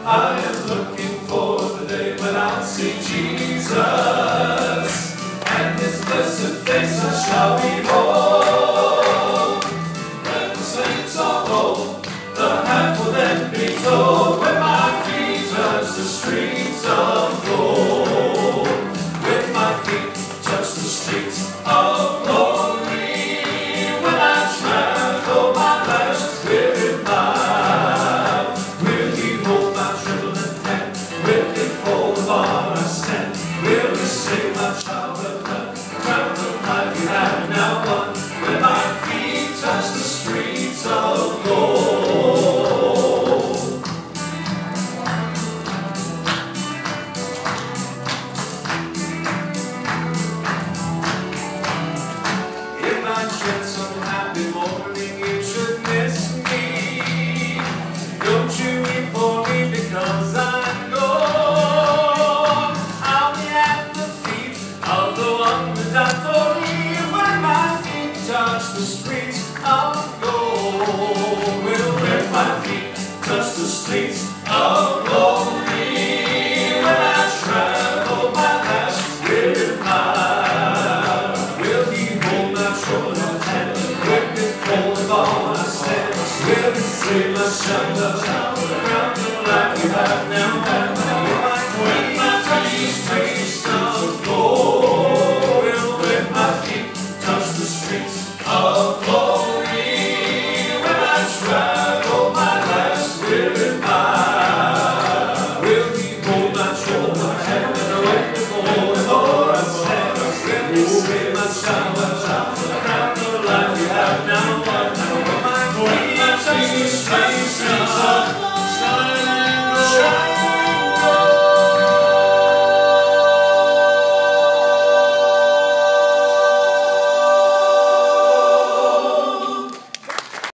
I am looking for the day when I'll see Jesus, and His blessed face I shall behold. When the saints are old, the half will then be told, when my feet touch the streets of gold. When my feet touch the streets of glory, when I travel my last weary mile, will He hold my trembling hand? Will He fold upon I stand? Will He say, my child, well done? Crown of life you have now won. When my feet touch the streets of gold. If I tread some happy morning you should miss me, don't you weep for me because I'm gone. I'll be at the feet of the one that died for me. When my feet touch the streets of gold, when my feet touch the streets of glory, when I travel my last weary mile, will He hold my troubled hand? Will He fold upon I stand? Will He say, my child, the crown of life you have now?